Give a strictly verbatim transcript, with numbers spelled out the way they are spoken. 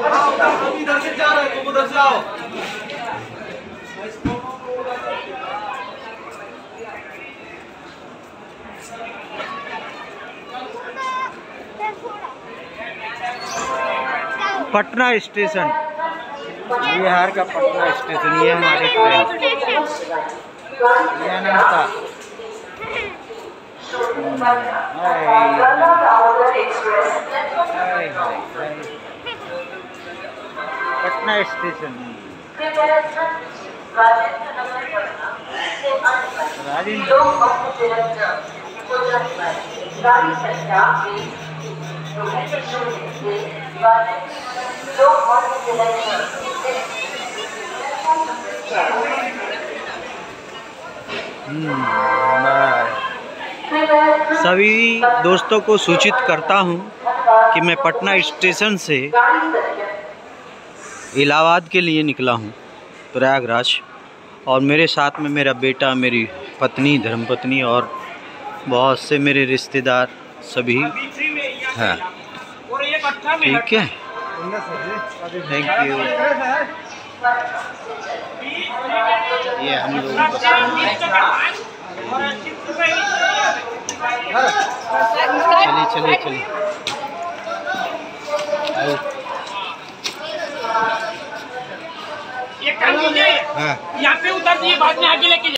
इधर से जा रहे हो, उधर से आओ। पटना स्टेशन, बिहार का पटना स्टेशन। ये हमारे ट्रेन ये नमता पटना स्टेशन। सभी दोस्तों को सूचित करता हूं कि मैं पटना स्टेशन से इलाहाबाद के लिए निकला हूं, प्रयागराज। और मेरे साथ में मेरा बेटा, मेरी पत्नी, धर्मपत्नी और बहुत से मेरे रिश्तेदार सभी हैं। ठीक है, थैंक यू। ये हम लोग चलिए चलिए चलिए यहाँ पे उतर दिए, बाद में आगे लेके